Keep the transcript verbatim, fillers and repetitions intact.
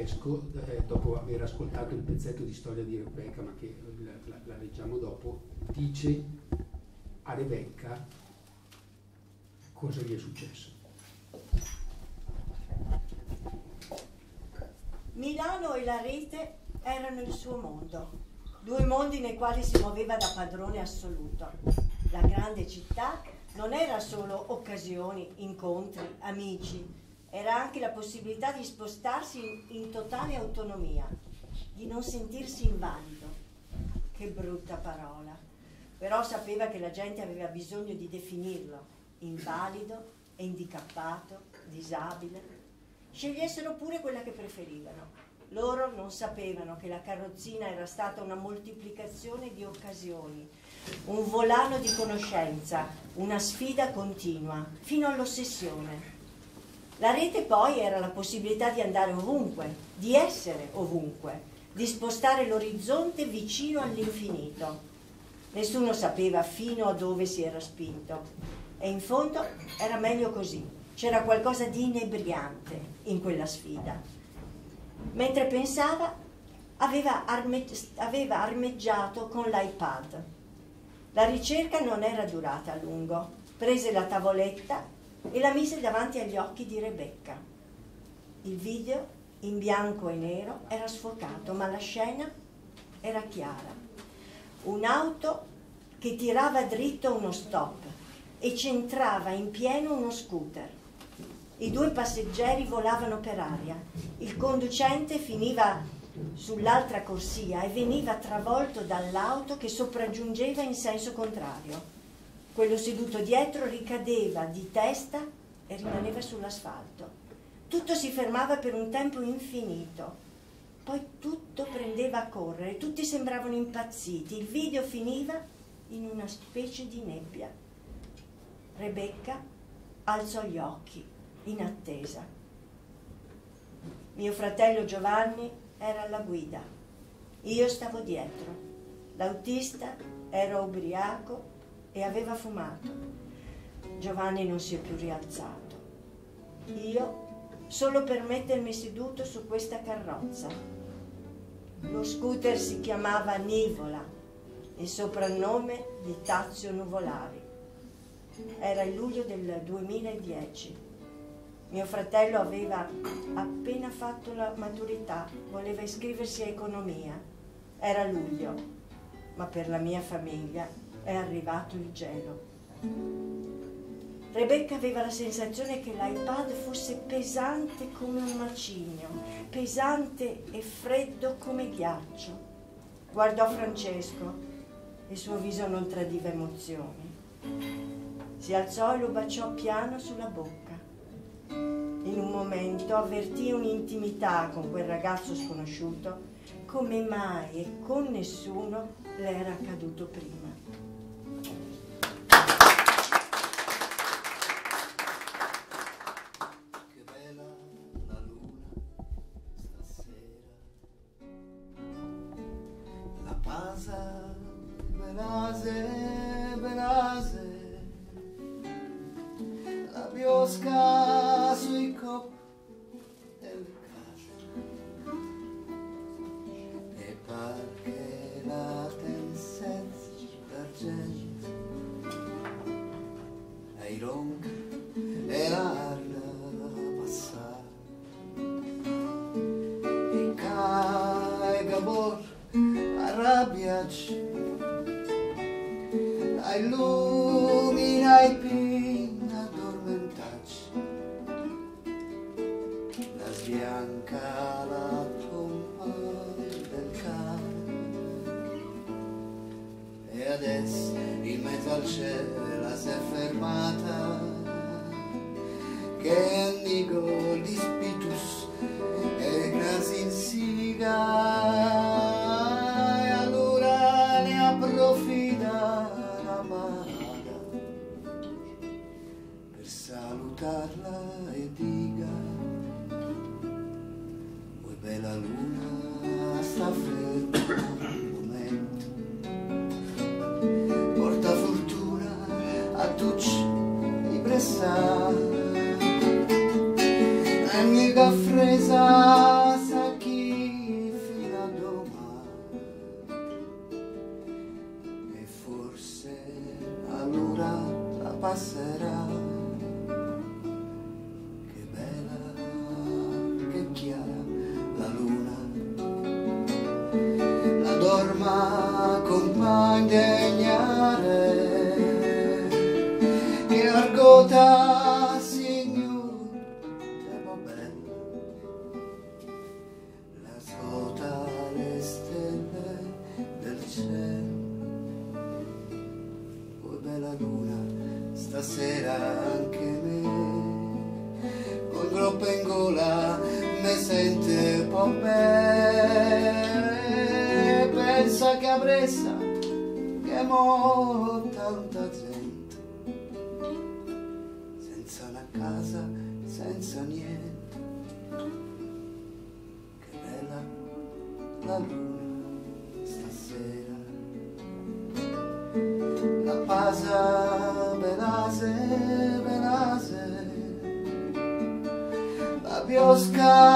Francesco, eh, dopo aver ascoltato il pezzetto di storia di Rebecca, ma che la, la, la leggiamo dopo, dice a Rebecca cosa gli è successo. Milano e la rete erano il suo mondo, due mondi nei quali si muoveva da padrone assoluto. La grande città non era solo occasioni, incontri, amici, era anche la possibilità di spostarsi in, in totale autonomia, di non sentirsi invalido. Che brutta parola, però sapeva che la gente aveva bisogno di definirlo, invalido, handicappato, disabile. Scegliessero pure quella che preferivano. Loro non sapevano che la carrozzina era stata una moltiplicazione di occasioni, un volano di conoscenza, una sfida continua, fino all'ossessione. La rete poi era la possibilità di andare ovunque, di essere ovunque, di spostare l'orizzonte vicino all'infinito. Nessuno sapeva fino a dove si era spinto e in fondo era meglio così. C'era qualcosa di inebriante in quella sfida. Mentre pensava, aveva, arme aveva armeggiato con l'iPad. La ricerca non era durata a lungo. Prese la tavoletta e la mise davanti agli occhi di Rebecca. Il video, in bianco e nero, era sfocato, ma la scena era chiara. Un'auto che tirava dritto uno stop e centrava in pieno uno scooter. I due passeggeri volavano per aria. Il conducente finiva sull'altra corsia e veniva travolto dall'auto che sopraggiungeva in senso contrario. Quello seduto dietro ricadeva di testa e rimaneva sull'asfalto. Tutto si fermava per un tempo infinito. Poi tutto prendeva a correre, tutti sembravano impazziti. Il video finiva in una specie di nebbia. Rebecca alzò gli occhi in attesa. Mio fratello Giovanni era alla guida, io stavo dietro. L'autista era ubriaco e aveva fumato. Giovanni non si è più rialzato. Io solo per mettermi seduto su questa carrozza. Lo scooter si chiamava Nivola, il soprannome di Tazio Nuvolari. Era il luglio del duemiladieci. Mio fratello aveva appena fatto la maturità, voleva iscriversi a economia. Era luglio, ma per la mia famiglia è arrivato il gelo. Rebecca aveva la sensazione che l'iPad fosse pesante come un macigno, pesante e freddo come ghiaccio. Guardò Francesco, il suo viso non tradiva emozioni. Si alzò e lo baciò piano sulla bocca. In un momento avvertì un'intimità con quel ragazzo sconosciuto come mai e con nessuno le era accaduto prima. Che bella la luna stasera, la pasa, Benase, Benase, la biosca sui coppi delle case e par che la tensenza d'argento ai ronca e l'arda passare e cai gabor arrabbiaci illumina i pin addormentacci, la sbianca la pompa del cane e adesso in mezzo al cielo si è fermata che indigo di spiritus e grasi in siga e allora ne approfitta per salutarla e dica vuoi bella luna sta ferma un momento porta fortuna a tutti i Bressà amica fresa sa ma indegnare che argota signor te va bene la svuota le stelle del cielo. Oh bella luna, stasera anche me con groppa in gola mi sente un po' bene. Pensa che avressa che mo tanta gente senza una casa, senza niente. Che bella la luna stasera, la pasa belase, belase, la biosca